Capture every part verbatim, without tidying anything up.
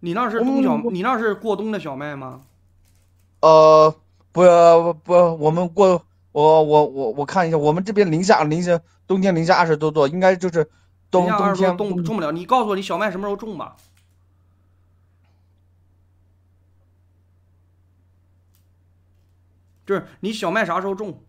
你那是冬小，你那是过冬的小麦吗？ 呃，不不，我们过我我我我看一下，我们这边零下零下冬天零下二十多度，应该就是零冬冬天下二十多种种不了。你告诉我，你小麦什么时候种吧？就是你小麦啥时候种？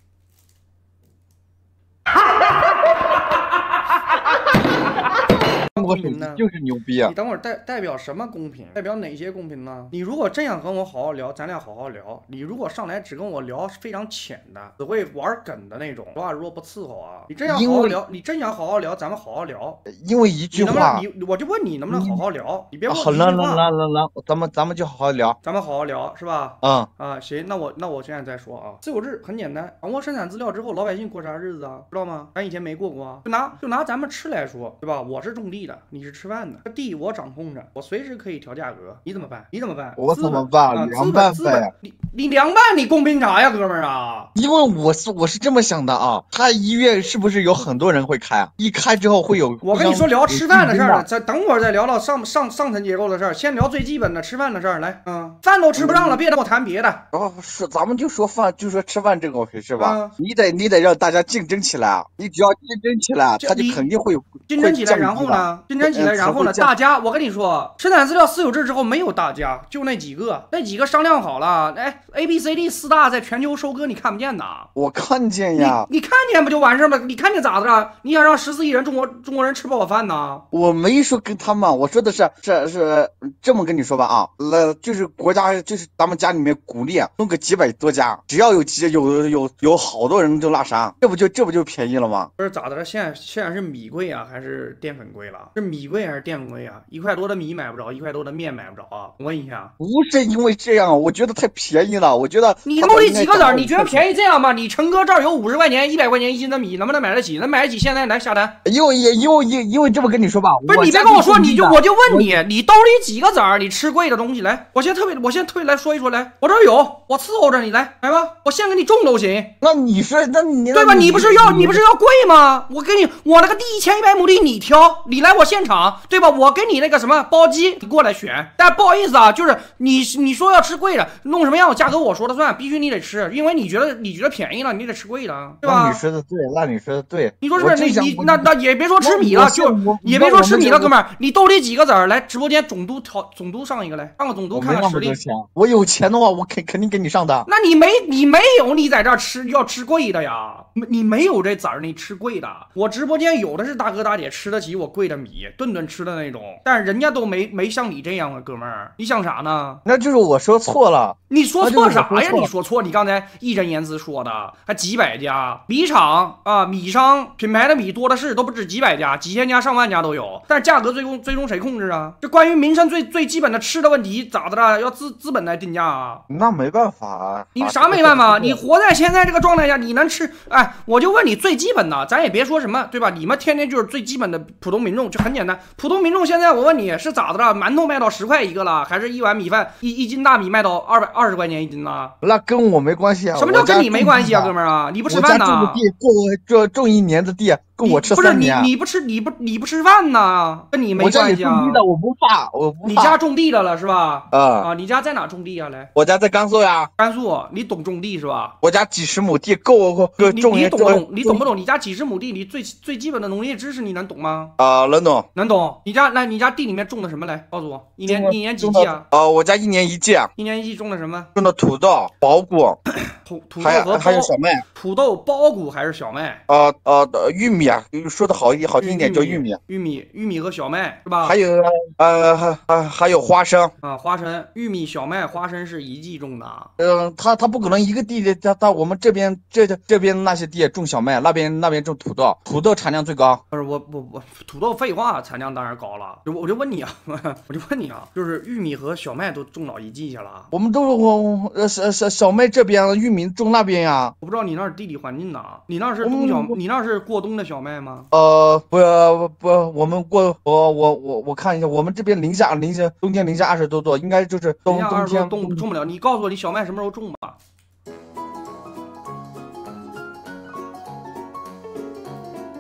我手机就是牛逼啊！ 你等会儿代代表什么公平？代表哪些公平呢？你如果真想跟我好好聊，咱俩好好聊。你如果上来只跟我聊非常浅的，只会玩梗的那种，说话如果不伺候啊，你真想好好聊，你真想好好聊，咱们好好聊。 因为一句话， 你我就问你能不能好好聊？你别问我好了，来来来来，咱们咱们就好好聊， 咱们好好聊是吧？ 嗯啊，行，那我那我现在再说啊，私有制很简单，掌握生产资料之后，老百姓过啥日子啊？知道吗？咱以前没过过啊。就拿就拿咱们吃来说，对吧？我是种地的，你是吃饭的，这地我掌控着，我随时可以调价格，你怎么办？你怎么办？ 我怎么办？ 啊、 凉拌呗。你你凉拌，你公平啥呀，哥们儿啊？ 因为我是我是这么想的啊，他医院是不是有很多人会开啊？一开之后会有。 我跟你说聊吃饭的事儿了，咱等会儿再聊到上上上层结构的事儿，先聊最基本的吃饭的事儿。来，嗯，饭都吃不上了，别跟我谈别的。 哦，是，咱们就说饭，就说吃饭这个回事吧。嗯、你得你得让大家竞争起来啊！你只要竞争起来，他就肯定会有竞争起来，然后呢？竞争起来，然后呢？大家，我跟你说，生产资料私有制之后没有大家，就那几个，那几个商量好了，哎 ，A B C D 四大在全球收割，你看不见呐？ 我看见呀， 你你看见不就完事儿了？你看见咋的了？你想让十四亿人中国中国人吃不饱饭呢？ 我没说跟他们，我说的是是是这么跟你说吧啊，那就是国家就是咱们家里面鼓励弄个几百多家，只要有几有有有好多人就那啥，这不就这不就便宜了吗？ 不是咋的了？现在现在是米贵啊，还是淀粉贵了？是米贵还是淀粉贵啊？一块多的米买不着，一块多的面买不着啊？我问一下， 不是因为这样，我觉得太便宜了。我觉得你弄这几个子儿，你觉得便宜这样吗？你陈哥这儿有五十块钱、一百块钱一斤的米，能不能买得起？能买得起，现在来下单。 因为因为因因为这么跟你说吧， 不是你别跟我说，你就我就问你，你兜里几个子儿？你吃贵的东西来，我先特别，我先特别来说一说来，我这儿有，我伺候着你来，来吧，我先给你种都行。 那你说，那你对吧？你不是要你不是要贵吗？我给你，我那个地一千一百亩地你挑，你来我现场，对吧？我给你那个什么包机，你过来选。但不好意思啊，就是你你说要吃贵的，弄什么样的价格我说了算，必须你得吃，因为你觉得你觉得便宜了，你得吃贵的，对吧？ 那你说的对，那你说的对， 你说是不是？你你那那也别说吃米了，就也别说吃米了，哥们儿，你兜里几个子儿？来直播间总督调总督上一个来，上个总督看看实力。 我有钱的话，我肯肯定给你上的。 那你没你没有，你在这儿吃要吃贵的呀？你没有这子儿，你吃贵的。我直播间有的是大哥大姐吃得起我贵的米，顿顿吃的那种，但是人家都没没像你这样啊，哥们儿，你想啥呢？ 那就是我说错了。 你说错啥呀？你说错，你刚才义正言辞说的，还几百家米厂啊，米商品牌的米多的是，都不止几百家，几千家、上万家都有。但是价格最终最终谁控制啊？这关于民生最最基本的吃的问题，咋的了？要资资本来定价啊？ 那没办法啊。 你啥没办法？你活在现在这个状态下，你能吃？哎，我就问你最基本的，咱也别说什么，对吧？你们天天就是最基本的普通民众，就很简单。普通民众现在我问你是咋的了？馒头卖到十块一个了，还是一碗米饭一一斤大米卖到二百二十块钱一斤呢？ 那跟我没关系啊。 什么叫跟你没关系啊，哥们儿啊？你不吃饭呢？ 我家种地，种种一年的地。够我吃三年。 不是你，你不吃，你不你不吃饭呢，跟你没关系啊。 我家里种地的，我不怕，我不怕。 你家种地的了是吧？ 啊、 嗯、啊，你家在哪种地啊？来， 我家在甘肃呀。 甘肃，你懂种地是吧？ 我家几十亩地够我够种。 你懂不懂？你懂不懂？你家几十亩地，你最最基本的农业知识你能懂吗？ 啊、呃，能懂， 能懂。你家来，你家地里面种的什么？来，告诉我，一年一年几季啊？ 啊、呃，我家一年一季。 一年一季种的什么？ 种的土豆、苞谷。 土土豆和还有小麦， 土豆、苞谷还是小麦？ 呃呃，玉米啊，说的好一好听一点叫玉米， 玉米、玉米和小麦是吧？ 还有呃还还还有花生啊，花生、玉米、小麦、花生是一季种的。 嗯、呃，他他不可能一个地的，他他我们这边这这边那些地种小麦，那边那边种土豆，土豆产量最高。 不是我我我土豆废话，产量当然高了。我我就问你啊，我就问你啊，就是玉米和小麦都种到一季去了。 我们都是我呃小小小麦这边，玉米种那边呀。 我不知道你那儿地理环境哪，你那是冬小，你那是过冬的小麦吗？ 呃不不，我们过我我我我看一下，我们这边零下零下冬天零下二十多度，应该就是冬冬天冬种不了。你告诉我你小麦什么时候种吧？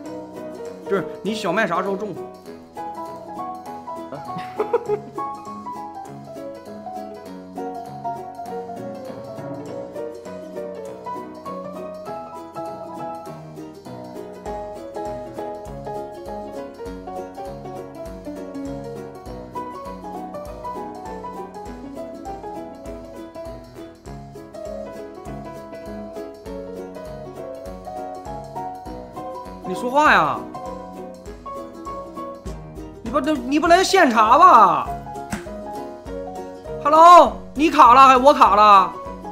就是你小麦啥时候种？ 你说话呀！你不能你不能现查吧 ？Hello， 你卡了还是我卡了？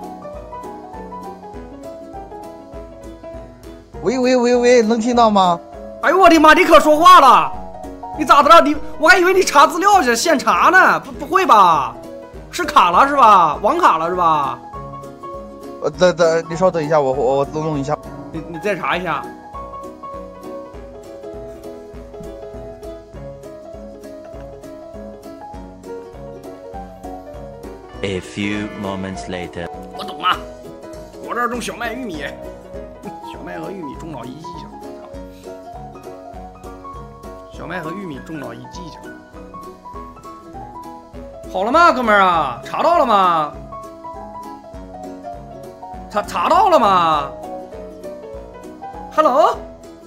喂喂喂喂，能听到吗？ 哎呦我的妈！你可说话了！你咋的了？你我还以为你查资料去现查呢，不不会吧？是卡了是吧？网卡了是吧？ 呃，等等，你稍等一下，我我我弄一下。 你你再查一下。 A few moments later， 我懂了，我这儿种小麦、玉米，小麦和玉米种到一地上。小麦和玉米种到一地上。好了吗，哥们儿啊？查到了吗？查查到了吗 ？Hello。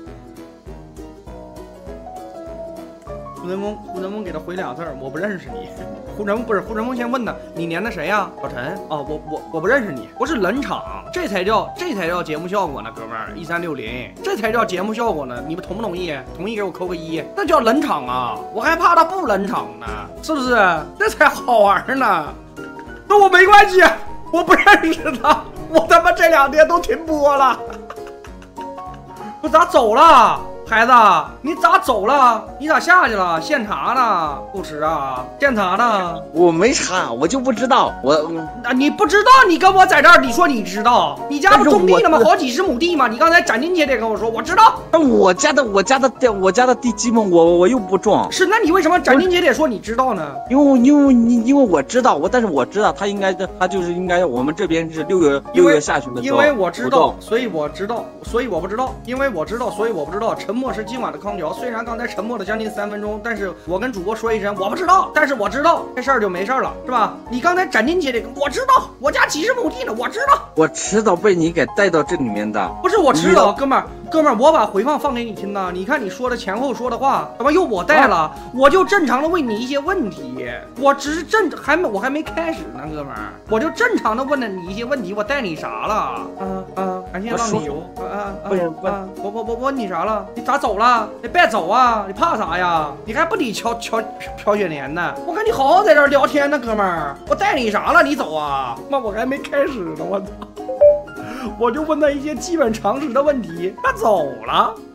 胡晨峰，胡晨峰给他回俩字儿，我不认识你。胡晨峰不是胡晨峰，先问他，你连的谁呀？小陈啊，我我我不认识你，不是冷场，这才叫这才叫节目效果呢，哥们儿，一三六零，这才叫节目效果呢，你们同不同意？同意给我扣个一，那叫冷场啊，我还怕他不冷场呢，是不是？这才好玩呢。那我没关系，我不认识他，我他妈这两天都停播了，我咋走了？孩子，你咋走了？你咋下去了？现查呢？不吃啊？现查呢？ 我没查，我就不知道。我啊，你不知道？你跟我在这儿，你说你知道？你家不种地呢吗？好几十亩地吗？你刚才斩钉截铁跟我说，我知道。 那我家的我家的地我家的地基嘛，我我又不种。 是，那你为什么斩钉截铁说你知道呢？ 因为因为你因为我知道我，但是我知道他应该他就是应该我们这边是六月六月下旬的时候。 因为我知道，所以我知道，所以我不知道。因为我知道，所以我不知道。沉默是今晚的康桥。虽然刚才沉默了将近三分钟，但是我跟主播说一声我不知道，但是我知道这事儿就没事了，是吧？你刚才斩钉截铁，我知道，我家几十亩地呢，我知道。 我迟早被你给带到这里面的。 不是我知道，哥们儿，哥们儿，我把回放放给你听呢。你看你说的前后说的话，怎么又我带了？啊、我就正常的问你一些问题，我只是正还没我还没开始呢，哥们儿，我就正常的问了你一些问题，我带你啥了？啊啊，感谢浪理由啊啊啊！我我我问你啥了？你咋走了？你别走啊！你怕啥呀？你还不得乔乔朴雪莲呢？我跟你好好在这儿聊天呢，哥们儿，我带你啥了？你走啊？妈，我还没开始呢，我操！我就问他一些基本常识的问题，他走了。